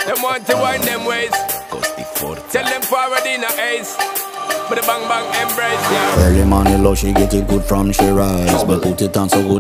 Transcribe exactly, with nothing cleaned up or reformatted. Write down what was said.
Them want to wind them ways. Tell them forward in a ace. But the bang bang embrace, yeah. Early morning love, she get it good from she rise. But put it on so good